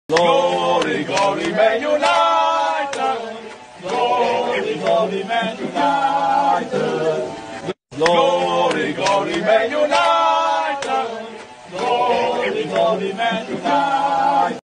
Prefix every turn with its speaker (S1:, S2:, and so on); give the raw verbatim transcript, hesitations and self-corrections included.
S1: Glory, glory, Man United. Glory, glory, Man United. Glory, glory, Man United. Glory, glory, Man United.